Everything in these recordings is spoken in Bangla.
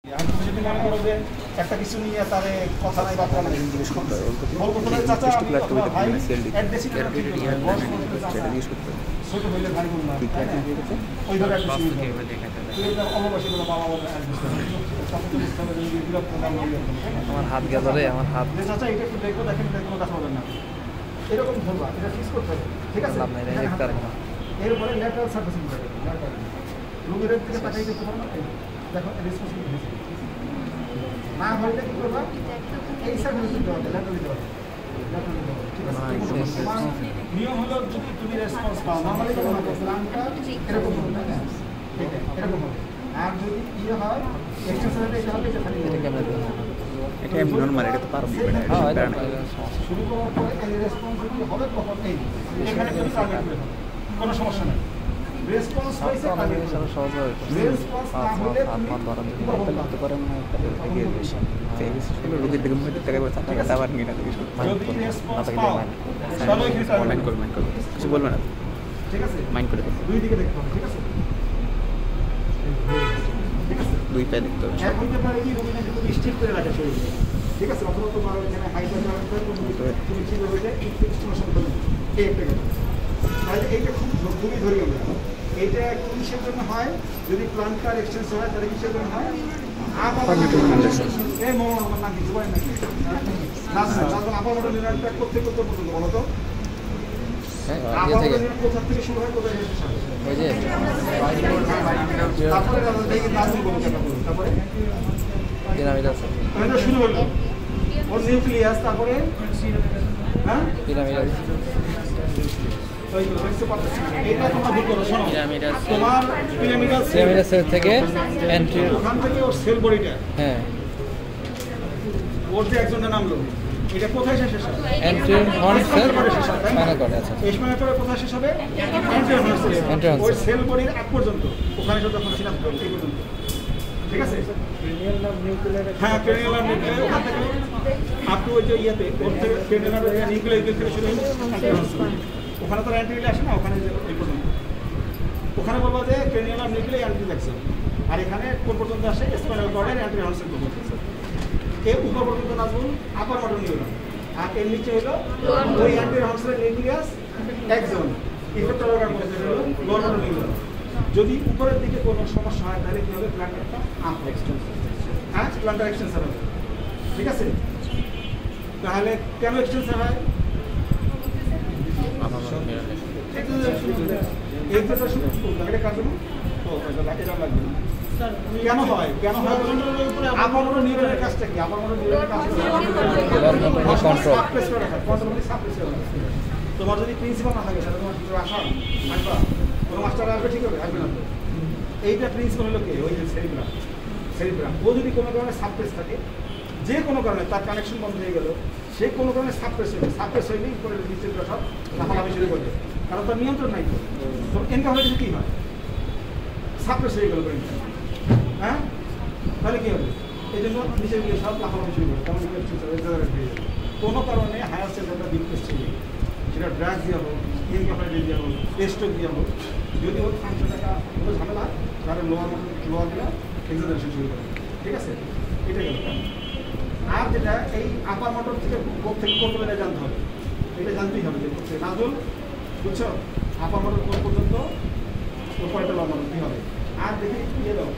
যদি মনে করো যে একটা কিছু নিয়ে তারে কথা নাই বার্তা নাই জিজ্ঞেস করতে হবে বলবো তোমার চাচা ভাই অ্যাড্রেসই ছোট হইলে ভাই বল না ওই ধরে একটা শুরু করে দেখাতে হবে তুই অবশ্যই বলো বাবা বলে আমার হাত গেল রে আমার হাত চাচা এটা একটু দেখো দেখেন কোনো কথা বলেন না এরকম ধরবা এটা ফিক্স করতে হবে ঠিক আছে না না দেখতে পারবো না এর উপরে ল্যাটারাল সার্ফেসিং করতে হবে ল্যাটারাল রুমের দিকে তাকাই দেখতে পারো না দেখো রেসপন্সিবিলিটি না হলে কি করবা এই সার্ভিস দিতে হবে ল্যাটারাল দিতে হবে নিয়ম হলো যদি তুমি রেসপন্স পাও নরমালি যখন প্ল্যানটা এরকম হবে না এরকম হবে আর যদি ইয়ে হয় এক্সটেনশনটা এটা হবে খালি এটা কেমন এটা এমন নরমাল এটা তো পারবো হ্যাঁ শুরু করার পরে এই রেসপন্সিবিলিটি হবে কখন এই এখানে যদি টার্গেট করে কোনো সমস্যা নেই রেসপন্স হইছে আমি সব সহজ হয় রেসপন্স না হলে আপনি ধরা দিতে পারেন না তাহলে এগিয়ে যাবেন ফেস হলো রোগীর দিকে মুখ দিতে গেলে টাকা আবার নিয়ে নাকি যদি রেসপন্স পাও চলো এখানে মাইন্ড করো কিছু বলবেন না ঠিক আছে মাইন্ড করে দুই দিকে দেখতে হবে ঠিক আছে দুই পায়ে দেখতে হবে এখন হতে পারে কি রোগীকে একটু স্টিফ করে রাখা শরীর ঠিক আছে অথবা তোমার এখানে হাইপার তুমি কি বলবে যে ইনফেকশন করবে এই একটা তাহলে এইটা খুবই ধরি আমরা এইটা কিসের জন্য হয় যদি প্লান্টার এক্সচেঞ্জ হয় তাহলে কিসের জন্য হয় এই মোড় আমার নাম কিছু বলেন নাকি আবার নিরানটা করতে করতে পর্যন্ত বলো তো কোথা থেকে শুরু হয় কোথায় শেষ হয় তারপরে শুরু হলো ওর নিউক্লিয়াস তারপরে হ্যাঁ তোমার পিরামিডাল সেল থেকে এন্ট্রি ওখান থেকে ওর সেল বডিটা হ্যাঁ ওর যে একজনের নামলো এটা কোথায় শেষ হবে এন্ট্রি অন সেল শেষ হবে মানে করে আচ্ছা এসমানের পরে কোথায় শেষ হবে এন্ট্রি অন ওর সেল বডির আগ পর্যন্ত ওখানে যখন সিনাপ করবে এই পর্যন্ত ঠিক আছে ক্রেনিয়াল নার্ভ নিউক্লিয়ার হ্যাঁ ক্রেনিয়াল নার্ভ নিউক্লিয়ার ওখান থেকে আপ টু ওই যে ইয়াতে ওর থেকে ক্রেনিয়াল নার্ভ নিউক্লিয়ার থেকে শুরু হলো ওখানে তো অ্যান্টিভিলে আসে না ওখানে এই পর্যন্ত ওখানে বলবো যে ক্রেনিয়াল নার্ভ নিউক্লিয়ার অ্যান্টিভ্যাক্সিন আর এখানে কোন পর্যন্ত আসে স্পাইনাল কর্ডের অ্যান্টিভ্যাক্সিন পর্যন্ত এই উপর পর্যন্ত নাজবুল আপার মডেল নিউরন আর এর নিচে হলো ওই অ্যান্টিভ্যাক্সিনের নিউক্লিয়াস একজন ইফেক্টর অর্গান বলতে হলো লোয়ার মডেল নিউরন যদি উপরের দিকে কোনো সমস্যা হয় তাহলে কি হবে প্ল্যান্টারটা আপ এক্সটেনশন হ্যাঁ প্ল্যান্টার এক্সটেনশন হবে ঠিক আছে তাহলে কেন এক্সটেনশন হয় কেন হয় কেন হয় আপামর নিউরনের কাজটা কি আপামর নিউরনের কাজ তোমার যদি প্রিন্সিপাল না থাকে তাহলে তোমার কিছু আসা আসবা কোনো মাস্টার আসবে ঠিক হবে আসবে না তো এইটা প্রিন্সিপাল হলো কি ওই যে সেরিব্রাম ও যদি কোনো কারণে সাবপ্রেস থাকে যে কোনো কারণে তার কানেকশন বন্ধ হয়ে গেল সে কোনো কারণে সাবপ্রেস হইলেই উপরে নিচের সব লাফালাফি শুরু করবে কারণ তার নিয়ন্ত্রণ নাই তো এনকা হলে কী হয় সাবপ্রেস হয়ে গেল হ্যাঁ তাহলে কী হবে এই জন্য নিচের গিয়ে সব লাফালাফি শুরু করে তেমন কোনো কারণে হায়ার সেন্টারটা ডিপ্রেস ছিল সেটা ড্রাগ দিয়ে হোক ইনক্যাপাবিলিটি দিয়ে হোক স্ট্রোক দিয়ে হোক যদি ওর ফাংশনটা কোনো ঝামেলা তাহলে লোয়ার দিলে এক্সামিনেশন শুরু করে ঠিক আছে এটা গেল আর যেটা এই আপার মোটর থেকে করতে গেলে জানতে হবে এটা জানতেই হবে যে করছে নাজুল বুঝছো আপার মোটর কোন পর্যন্ত উপরেটা লম্বা কী হবে আর দেখি ইয়ে দাও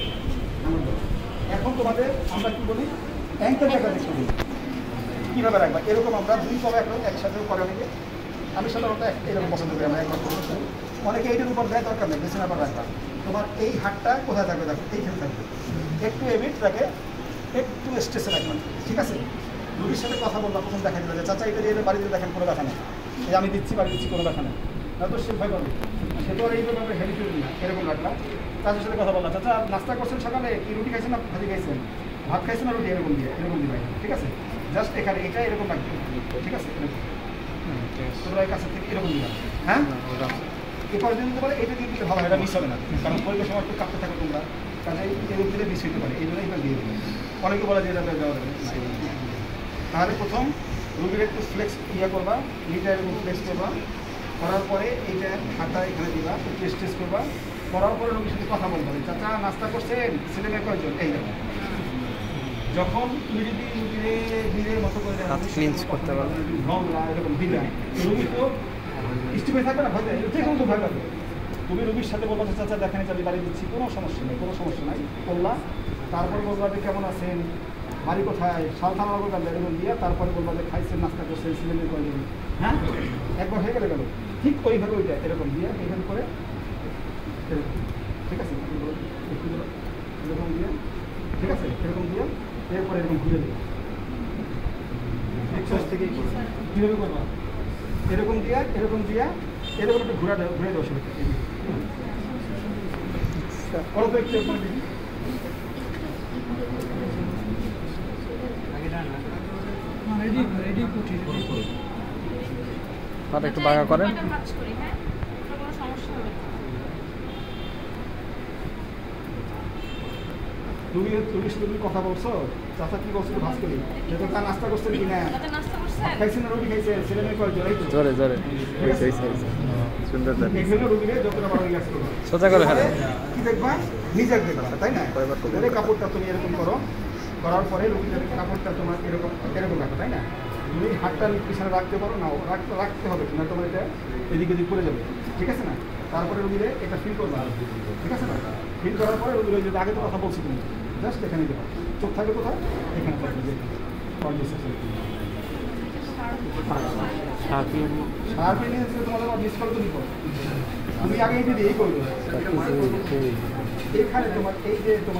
এখন তোমাদের আমরা কী বলি অ্যাঙ্কেল জায়গা দেখতে দিই কীভাবে রাখবা এরকম আমরা দুই কবে একসাথে করে অনেকে আমি সাধারণত এরকম পছন্দ করি আমরা একবার অনেকে এইটার উপর দেয় দরকার নেই বেশি ব্যাপার রাখবা তোমার এই হাতটা কোথায় থাকবে দেখো এইখানে থাকবে একটু এবিট তাকে একটু স্ট্রেসে রাখবেন ঠিক আছে রুগীর সাথে কথা বলবা প্রথম দেখা দিল যে চাচা এটা দিয়ে বাড়িতে দেখেন কোনো দেখা নেই এই আমি দিচ্ছি বাড়ি দিচ্ছি কোনো দেখা নেই না তো সে ভয় পাবে সে তো আর এইভাবে আমরা হেভি ফিল না এরকম রাখলাম তাদের সাথে কথা বললাম চাচা নাস্তা করছেন সকালে কি রুটি খাইছেন না ভাজি খাইছেন ভাত খাইছেন না রুটি এরকম দিই ঠিক আছে জাস্ট এখানে এটা এরকম রাখবে ঠিক আছে তোমরা এই কাছে থেকে এরকম দিলাম হ্যাঁ এরপর যদি বলে এটা দিয়ে দিলে ভালো হয় এটা মিস হবে না কারণ পরিবেশ সময় একটু কাঁপতে থাকো তোমরা কাজে এরকম দিলে মিস হতে পারে এই জন্য এবার দিয়ে দেবে অনেকে বলা যে এটা দেওয়া যাবে তাহলে প্রথম রুগীর একটু ফ্লেক্স করবা নিটা এরকম ফ্লেক্স করবা করার পরে এইটা হাতা এখানে দিবা একটু স্ট্রেচ করবা করার পরে রুগীর সাথে কথা বলতে হবে চাচা নাস্তা করছেন ছেলে মেয়ে কয়জন এই যখন তুমি যদি রুগীর মতো করে ক্লিনস করতে পারো এরকম দিলে রুগী তো স্টিপে থাকবে না, ভয় যে কোনো তো ভয় পাবে। তুমি রুগীর সাথে বলবা যে চাচা দেখেন আমি বাড়ি দিচ্ছি, কোনো সমস্যা নেই, কোনো সমস্যা নাই বললা। তারপর বলবা যে কেমন আছেন, বাড়ি কোথায়, সালথানা বলবা এরকম দিয়ে, তারপরে বলবা যে খাইছেন, নাস্তা করছেন, সিলেন্ডার করে দেবেন। হ্যাঁ, একবার হয়ে গেলে গেল ঠিক ওইভাবে ওইটা এরকম দিয়ে এখানে করে ঠিক আছে, এরকম দিয়ে ঠিক আছে, এরকম দিয়ে এরপরে এরকম ঘুরে দেবে। থেকেই কীভাবে করবা, এরকম দিয়া এরকম দিয়া এরকম একটু ঘুরে দেওয়া শুরু করে অল্প একটু একটু বাঁকা করেন। তুমি কথা বলছো, চাচা কি বলছো ভাজ করি, যেহেতু তা নাস্তা করছেন কিনা, খাইছেন না রুটি খাইছে, ছেলে মেয়ে কয় জোরে জোরে সুন্দর রুগীরে যতটা বড় গ্যাস করবো সোজা করে ফেলে কি দেখবা, নিজের দেখবা, তাই না? কাপড়টা তুমি এরকম করো, করার পরে রুগীদের কাপড়টা তোমার এরকম এরকম রাখো, তাই না? তুমি হাতটা পিছনে রাখতে পারো না, রাখতে হবে না, তোমার এটা এদিক এদিক পড়ে যাবে, ঠিক আছে না? তারপরে রুগীরে এটা ফিল করবা, ঠিক আছে না? ফিল করার পরে রুগীর যদি আগে তো কথা বলছি তুমি জাস্ট এখানে দেবা, চোখ থাকবে কোথায়, এখানে থাকবে। তোমাদের মিস করে তুমি করো, তুমি আগে এই এই করবে এখানে তোমার এই যে তোমার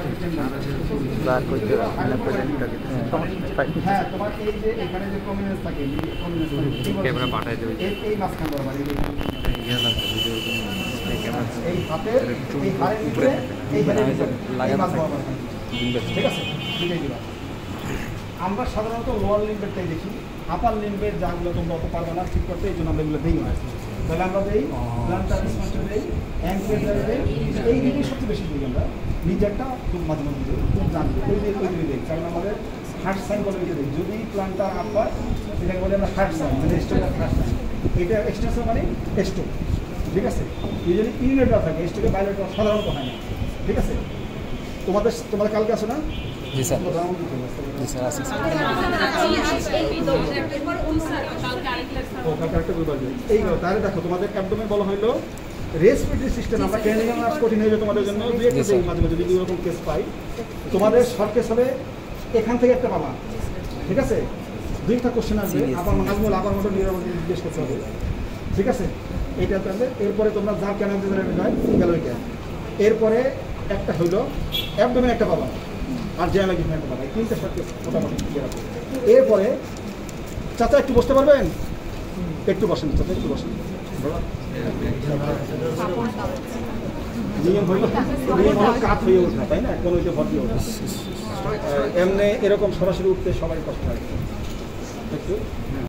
হ্যাঁ তোমার এই যে এখানে যে প্রমিনেন্স থাকে এই মাঝখান বরাবর এই হাতের এই হাড়ের ভিতরে ঠিক আছে, বুঝে দিবা। আমরা সাধারণত লোয়ার লিম্বেরটাই দেখি, আপার লিম্বের যাগুলো তোমরা অত পারবে না ঠিক করতে, এই জন্য আমরা এগুলো দিই না। তাহলে আমরা দিই প্লান্টার ডিসমাস্টার দিই, অ্যাঙ্কেল দিই, এই দিকেই সবচেয়ে বেশি দিই আমরা। নিজেরটা খুব মাঝে মাঝে দিই, খুব জানবো ওই দিকে দিই, কারণ আমাদের হার্ট সাইন বলে দিই। যদি প্লান্টার আপার এটাকে বলে আমরা হার্ট সাইন, মানে স্টোকের হার্ট সাইন, এটা এক্সটেনশন মানে স্টোক, ঠিক আছে? এই যদি ইউনিটটা থাকে স্টোকে বাইরেটা সাধারণত হয় না, ঠিক আছে? তোমাদের কালকে আসো না? জি স্যার, জি স্যার আছে এই তাহলে দেখো তোমাদের অ্যাবডোমেন বলা হইলো রেসপিরেটরি সিস্টেম। আমরা ক্যানিয়াল নার্স কঠিন হয়ে যাবে তোমাদের জন্য, দুই একটা মাঝে মাঝে যদি এরকম কেস পাই, তোমাদের শর্ট কেস হবে এখান থেকে একটা পাবা, ঠিক আছে? দুইটা কোশ্চেন আসবে, আবার নাজমুল আবার মতো জিজ্ঞেস করতে হবে, ঠিক আছে? এইটা তাহলে এরপরে তোমরা যা ক্যানাল গেল ওইটা, এরপরে একটা হইলো অ্যাবডোমেন একটা পাবা, আর যে লাগে একটা পাবা, তিনটা শর্ট কেস মোটামুটি ক্লিয়ার আছে। এরপরে চাচা একটু বসতে পারবেন, একটু বসেন চাচা, একটু বসেন। নিয়ম হইল কাত হয়ে ওঠা, তাই না? কোনো ভর্তি ওঠা এমনি এরকম সরাসরি উঠতে সবাই কষ্ট হয় একটু।